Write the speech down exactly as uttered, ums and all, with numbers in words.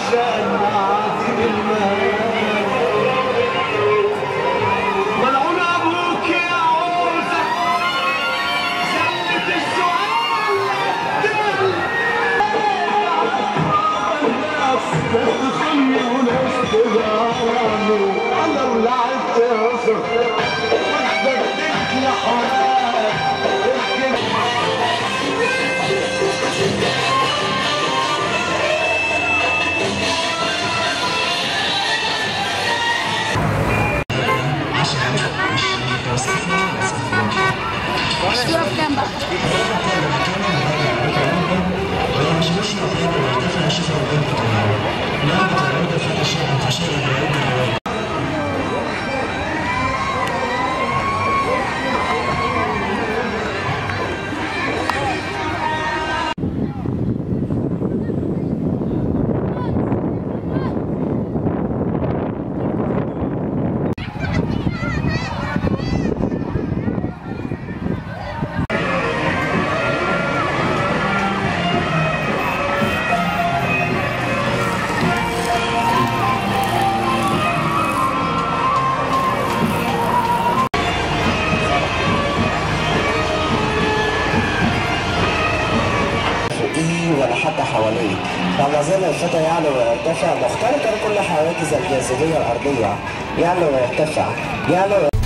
عشان عاتب المال. ملعون ابوك يا عوزة زلة السؤال الدل. الناس تدخلني وناس تدعمني انا ولعبت اصر بدك يا حرام. اشتراك كام بقى؟ ولا حتى حواليه، فما زال الفتى يعلو ويرتفع مخترقا كل حواجز الجاذبية الأرضية. يعلو ويرتفع، يعلو